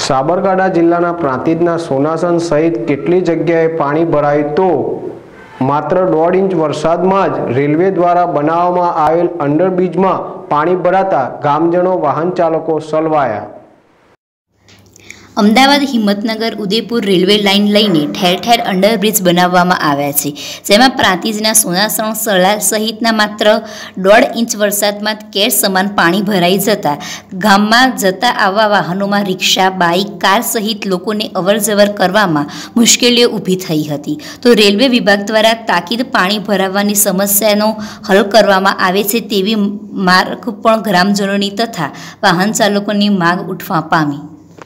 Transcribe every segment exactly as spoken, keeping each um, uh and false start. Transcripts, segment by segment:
સાબરકાંઠા જિલ્લાના પ્રાંતિજના સોનાસણ સહિત કેટલી જગ્યાએ પાણી ભરાયું તો માત્ર દોઢ ઇંચ વરસાદમાં જ રેલવે દ્વારા બનાવવામાં આવેલ અંડરબ્રિજમાં પાણી ભરાતા ગામજનો વાહન ચાલકો સલવાયા। અમદાવાદ હિંમતનગર ઉદેપુર રેલવે લાઇન લઈને ઠેર ઠેર અંડરબ્રિજ બનાવવામાં આવ્યા છે, જેમાં પ્રાંતિજના સોનાસણ સળા સહિતના માત્ર દોઢ ઇંચ વરસાદમાં કેર સમાન પાણી ભરાઈ જતા ગામમાં જતા આવવા વાહનોમાં રિક્ષા, બાઇક, કાર સહિત લોકોને અવરજવર કરવામાં મુશ્કેલીઓ ઊભી થઈ હતી। તો રેલવે વિભાગ દ્વારા તાકીદ પાણી ભરાવાની સમસ્યાનો હલ કરવામાં આવે છે તેવી માગ પણ ગ્રામજનોની તથા વાહન ચાલકોની માગ ઉઠવા પામી।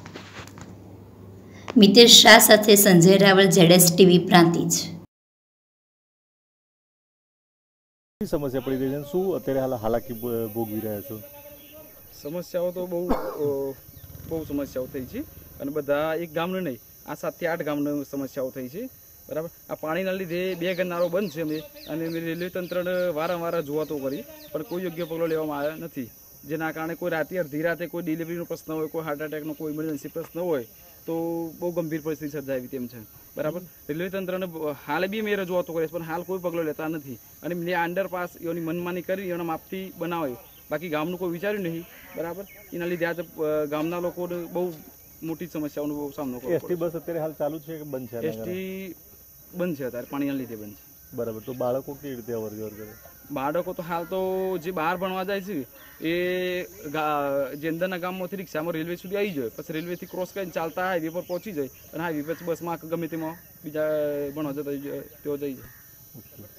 મિતેશ શાહ સાથે સંજય રાવલ, ઝેડએસ ટીવી પ્રાંતિજ। સમસ્યા પડી રહી છે, શું અત્યારે હાલ હાલાકી ભોગવી રહ્યા છો? સમસ્યાઓ તો બહુ બહુ સમસ્યાઓ થઈ છે અને બધા એક ગામનું નહીં, આ સાતથી આઠ ગામની સમસ્યાઓ થઈ છે, બરાબર। આ પાણીના લીધે બે ગરનારો બંધ છે અમે અને અમે રેલવે તંત્રને વારંવાર જોવાતો કરી પણ કોઈ યોગ્ય પગલો લેવામાં આવ્યા નથી, જેના કારણે કોઈ રાતે અડધી રાતે કોઈ ડિલિવરીનો પ્રશ્ન હોય, કોઈ હાર્ટ એટેકનો કોઈ ઇમરજન્સી પ્રશ્ન હોય તો બહુ ગંભીર પરિસ્થિતિ સર્જાવી તેમ છે, બરાબર। રેલવે તંત્રને હાલ બી મેં રજૂઆતો કરી પણ હાલ કોઈ પગલો લેતા નથી અને મેં અંડરપાસ એની મનમાની કરી એના માપથી બનાવે, બાકી ગામનું કોઈ વિચાર્યું નહીં, બરાબર। એના લીધે આજે ગામના લોકોને બહુ મોટી સમસ્યાઓનો બહુ સામનો કરવો પડે। એસટી બસ અત્યારે હાલ ચાલુ છે કે બંધ છે? એસટી બંધ છે અત્યારે, પાણીના લીધે બંધ છે, બરાબર। તો બાળકો કેવી રીતે અવર જવર કરે? બાળકો તો હાલ તો જે બહાર ભણવા જાય છે એ જે અંદરના ગામમાંથી રિક્ષામાં રેલવે સુધી આવી જાય, પછી રેલવેથી ક્રોસ કરીને ચાલતા હાઈવે પર પહોંચી જાય અને હાઈવે પછી બસમાં ગમે તેમાં બીજા ભણવા જતા તેઓ જઈ જાય।